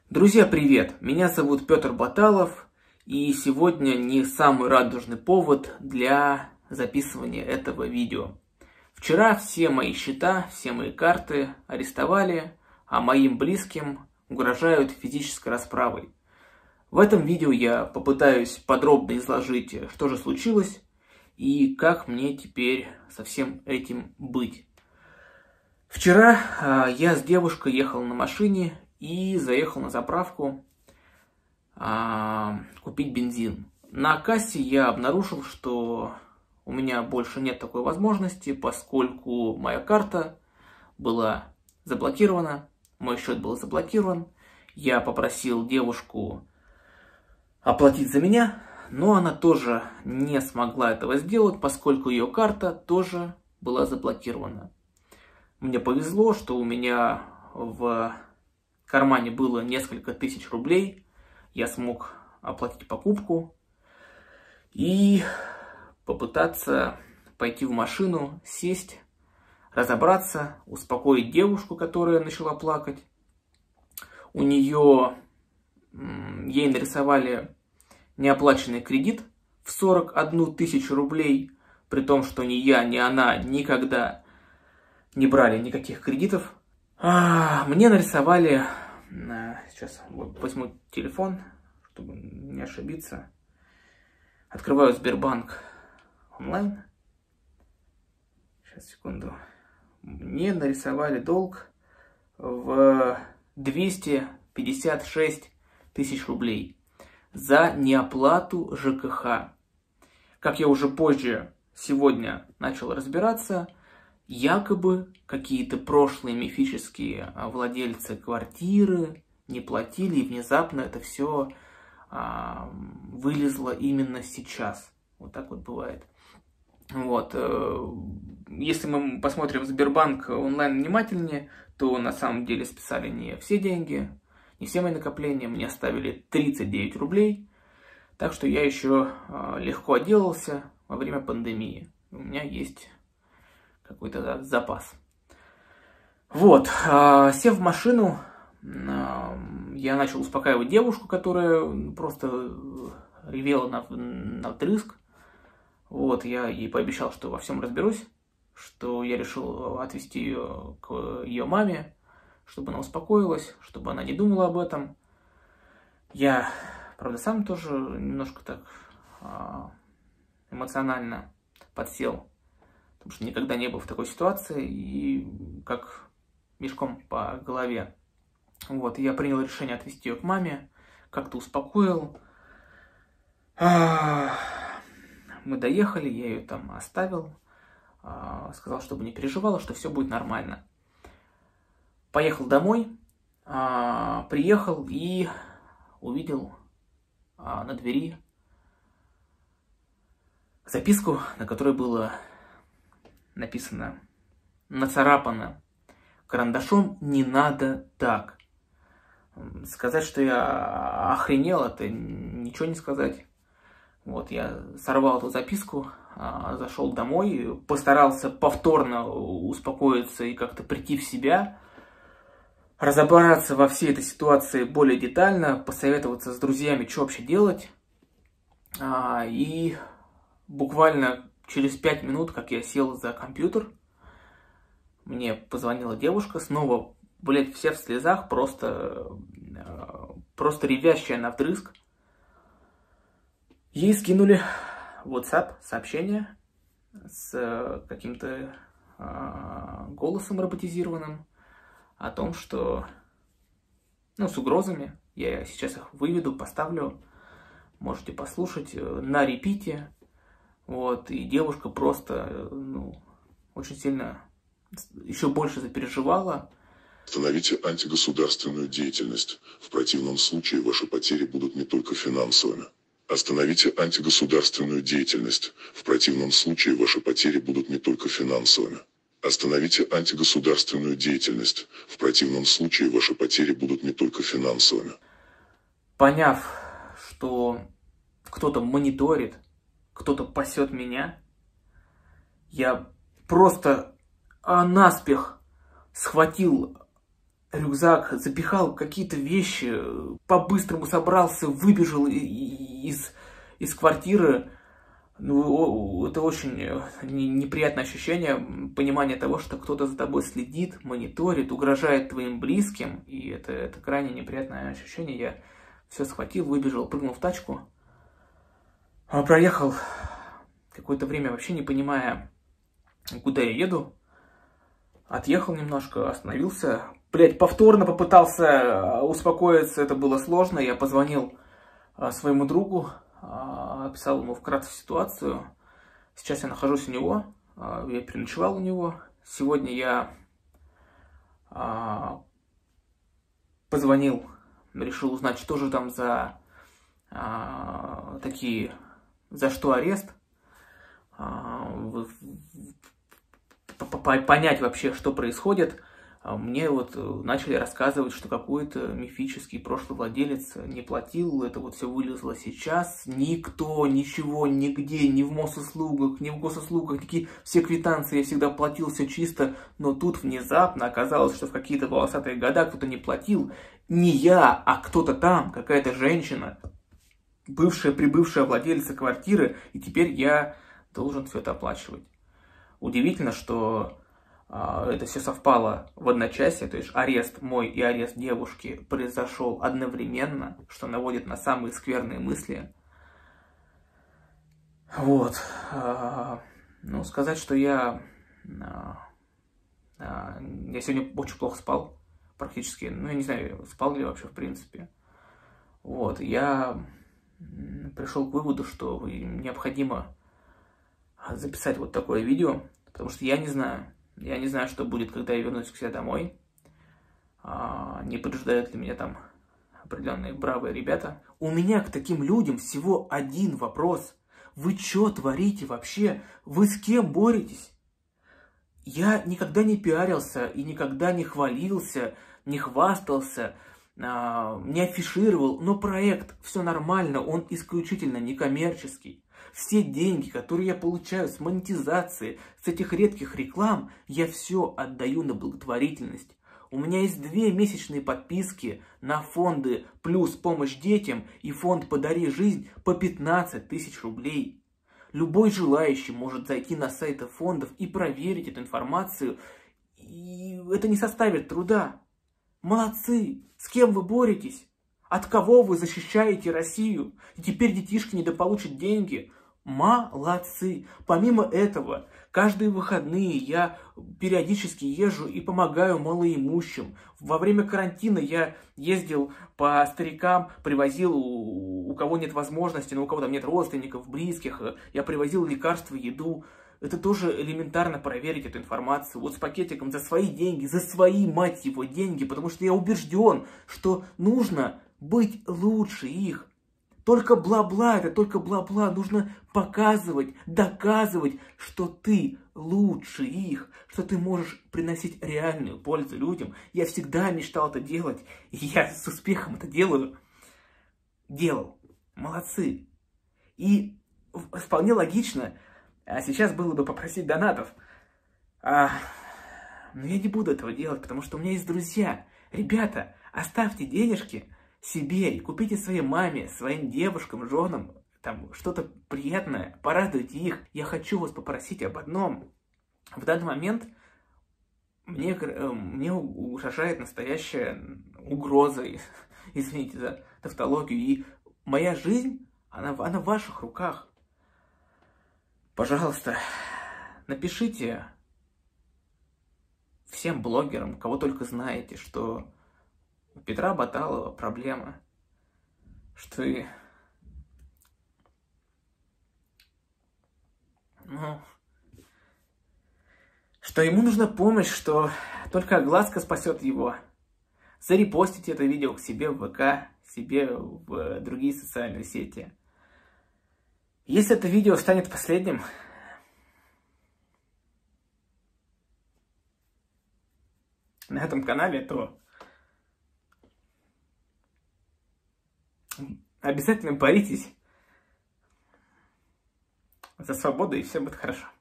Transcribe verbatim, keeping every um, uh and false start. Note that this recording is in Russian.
Друзья, привет! Меня зовут Петр Баталов, и сегодня не самый радужный повод для записывания этого видео. Вчера все мои счета, все мои карты арестовали, а моим близким угрожают физической расправой. В этом видео я попытаюсь подробно изложить, что же случилось и как мне теперь со всем этим быть. Вчера э, я с девушкой ехал на машине и заехал на заправку а, купить бензин. На кассе я обнаружил, что у меня больше нет такой возможности, поскольку моя карта была заблокирована, мой счет был заблокирован. Я попросил девушку оплатить за меня, но она тоже не смогла этого сделать, поскольку ее карта тоже была заблокирована. Мне повезло, что у меня в В кармане было несколько тысяч рублей, я смог оплатить покупку и попытаться пойти в машину, сесть, разобраться, успокоить девушку, которая начала плакать. У нее, ей нарисовали неоплаченный кредит в сорок одну тысячу рублей, при том, что ни я, ни она никогда не брали никаких кредитов. А, мне нарисовали, сейчас возьму телефон, чтобы не ошибиться, открываю Сбербанк онлайн, сейчас, секунду, мне нарисовали долг в двести пятьдесят шесть тысяч рублей за неоплату ЖКХ. Как я уже позже сегодня начал разбираться, якобы какие-то прошлые мифические владельцы квартиры не платили, и внезапно это все а, вылезло именно сейчас. Вот так вот бывает. Вот. Если мы посмотрим Сбербанк онлайн внимательнее, то на самом деле списали не все деньги, не все мои накопления. Мне оставили тридцать девять рублей. Так что я еще легко отделался во время пандемии. У меня есть какой-то да, запас. Вот, э, сев в машину, э, я начал успокаивать девушку, которая просто ревела на, на вдрызг. Вот, я ей пообещал, что во всем разберусь, что я решил отвезти ее к ее маме, чтобы она успокоилась, чтобы она не думала об этом. Я, правда, сам тоже немножко так э, эмоционально подсел, потому что никогда не был в такой ситуации, и как мешком по голове. Вот, я принял решение отвезти ее к маме, как-то успокоил. Мы доехали, я ее там оставил, сказал, чтобы не переживала, что все будет нормально. Поехал домой, приехал и увидел на двери записку, на которой было написано, нацарапано карандашом: не надо так. Сказать, что я охренел, это ничего не сказать. Вот, я сорвал эту записку, зашел домой, постарался повторно успокоиться и как-то прийти в себя, разобраться во всей этой ситуации более детально, посоветоваться с друзьями, что вообще делать. И буквально через пять минут, как я сел за компьютер, мне позвонила девушка, снова, блядь, вся в слезах, просто, просто ревящая навдрызг. Ей скинули в WhatsApp сообщение с каким-то э, голосом роботизированным о том, что, ну, с угрозами. Я сейчас их выведу, поставлю, можете послушать на репите. Вот, и девушка просто, ну, очень сильно, еще больше запереживала. Остановите антигосударственную деятельность. В противном случае ваши потери будут не только финансовыми. Остановите антигосударственную деятельность. В противном случае ваши потери будут не только финансовыми. Остановите антигосударственную деятельность. В противном случае ваши потери будут не только финансовыми. Поняв, что кто-то мониторит, кто-то пасет меня, я просто наспех схватил рюкзак, запихал какие-то вещи, по-быстрому собрался, выбежал из, из квартиры. Ну, это очень неприятное ощущение, понимание того, что кто-то за тобой следит, мониторит, угрожает твоим близким. И это, это крайне неприятное ощущение. Я все схватил, выбежал, прыгнул в тачку. Проехал какое-то время, вообще не понимая, куда я еду. Отъехал немножко, остановился. Блять, повторно попытался успокоиться, это было сложно. Я позвонил своему другу, описал ему вкратце ситуацию. Сейчас я нахожусь у него, я переночевал у него. Сегодня я позвонил, решил узнать, что же там за такие, за что арест. Понять вообще, что происходит. Мне вот начали рассказывать, что какой-то мифический прошлый владелец не платил, это вот все вылезло сейчас. Никто, ничего, нигде, ни в Мосуслугах, ни в госуслугах, такие все квитанции я всегда платил, все чисто. Но тут внезапно оказалось, что в какие-то волосатые года кто-то не платил. Не я, а кто-то там, какая-то женщина, бывшая, прибывшая владельца квартиры, и теперь я должен все это оплачивать. Удивительно, что а, это все совпало в одночасье, то есть арест мой и арест девушки произошел одновременно, что наводит на самые скверные мысли. Вот. А, ну, сказать, что я... А, а, я сегодня очень плохо спал, практически. Ну, я не знаю, спал ли вообще в принципе. Вот. Я пришел к выводу, что необходимо записать вот такое видео, потому что я не знаю, я не знаю, что будет, когда я вернусь к себе домой, а, не поджидают ли меня там определенные бравые ребята. У меня к таким людям всего один вопрос. Вы что творите вообще? Вы с кем боретесь? Я никогда не пиарился и никогда не хвалился, не хвастался, а, не афишировал, но проект, все нормально, он исключительно некоммерческий. Все деньги, которые я получаю с монетизации, с этих редких реклам, я все отдаю на благотворительность. У меня есть две месячные подписки на фонды «Плюс помощь детям» и фонд «Подари жизнь» по пятнадцать тысяч рублей. Любой желающий может зайти на сайты фондов и проверить эту информацию. И это не составит труда. Молодцы! С кем вы боретесь? От кого вы защищаете Россию? И теперь детишки недополучат деньги. Молодцы! Помимо этого, каждые выходные я периодически езжу и помогаю малоимущим. Во время карантина я ездил по старикам, привозил, у, у кого нет возможности, но у кого там нет родственников, близких, я привозил лекарства, еду. Это тоже элементарно проверить эту информацию. Вот с пакетиком за свои деньги, за свои, мать его, деньги, потому что я убежден, что нужно быть лучше их. Только бла-бла, это только бла-бла. Нужно показывать, доказывать, что ты лучше их, что ты можешь приносить реальную пользу людям. Я всегда мечтал это делать, и я с успехом это делаю. Делал. Молодцы. И вполне логично, а сейчас было бы попросить донатов. А, но я не буду этого делать, потому что у меня есть друзья. Ребята, оставьте денежки себе и купите своей маме, своим девушкам, женам там что-то приятное, порадуйте их. Я хочу вас попросить об одном. В данный момент мне, мне угрожает настоящая угроза, извините за тавтологию, и моя жизнь, она, она в ваших руках. Пожалуйста, напишите всем блогерам, кого только знаете, что у Петра Баталова проблема, что и, ну, что ему нужна помощь, что только огласка спасет его. Зарепостите это видео к себе в ВК, себе в другие социальные сети. Если это видео станет последним, на этом канале, то обязательно боритесь за свободу, и все будет хорошо.